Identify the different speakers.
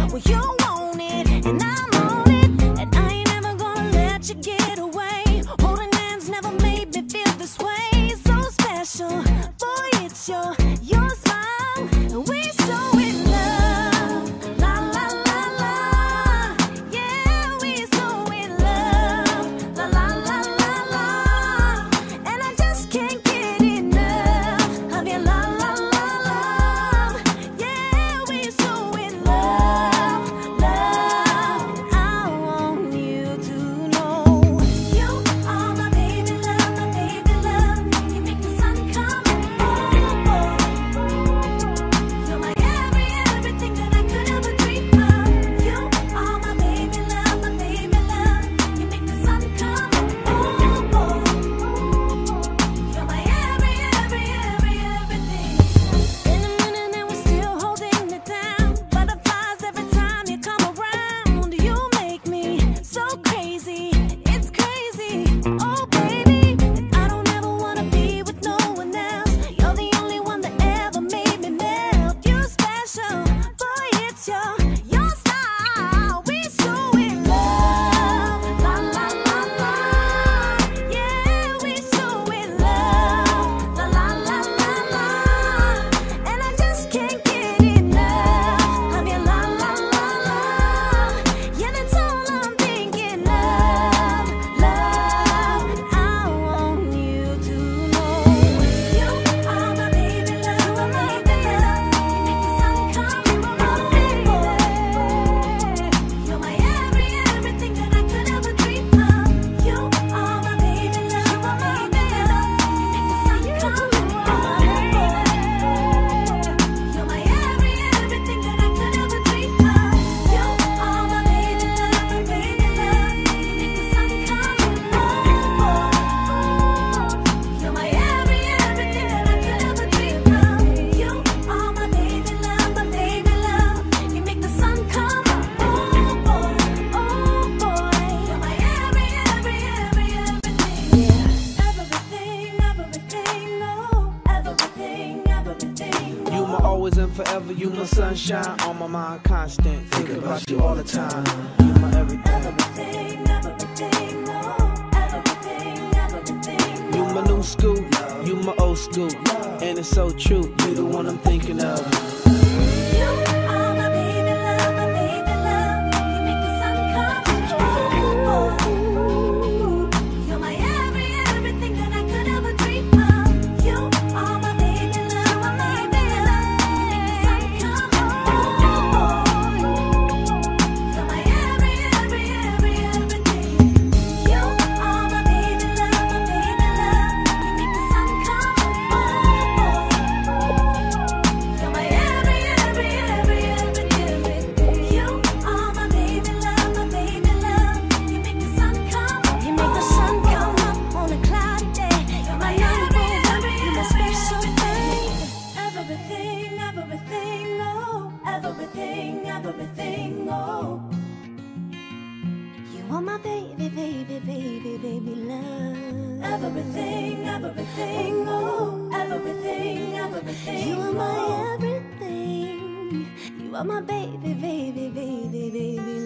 Speaker 1: Well, you want it, and I'm on it, and I ain't never gonna let you get away. Holding hands never made me feel this way. So special, boy, it's your smile, and we so in love. La la la la, yeah, we so in love. La la la la la, and I just can't get enough of your la la la love. Yeah, we so in love, love. I want you to know you are my baby love, my baby love. You make the sun come. You're my everything that I could ever dream of. You are my baby love, my baby love. You make the sun come. You're my everything. In a minute and we're still holding it down. Butterflies every time you come around. You make me so crazy, it's crazy. Oh baby, and I don't ever wanna be with no one else. You're the only one that ever made me melt. You're special, boy, it's your style. We so in love, la la la la. Yeah, we so in love, la la la la la. And I just can't get enough of your la la la la. Yeah, that's all I'm thinking of, love. And I want you to know you are my baby love, my baby love. You make the sun come, oh baby. You're my everything that I could ever dream of. You are my baby love, my baby love. You make the sun come, oh baby. You're my everything that I could ever dream of. You are my baby love, my baby love. You make the sun come, you're my everything that I could ever dream of. You are my baby love, my baby love. You make the sun come, oh boy, you're my everything. Yeah, everything, oh, everything.
Speaker 2: You my always and forever, you my sunshine on my mind, constant. Thinking about you all the time. You my everything.
Speaker 1: Everything, oh, everything.
Speaker 2: You my new school, you my old school, and it's so true. You the one I'm thinking of.
Speaker 1: You are my baby love, my baby love. You make the sun come. You're my everything that I could ever dream of. You are my baby love, my baby love. You make the sun come. You're my everything. You are my baby love, my baby love. You make the sun come. You're my everything. You are my baby love, my baby love. You make the sun come. You make the sun come up on a cloudy day. You're my everything. You're my special thing. Everything, oh, everything, oh. You are my baby, baby, baby, baby love. Everything, oh, everything. You are my everything. You are my baby, baby, baby, baby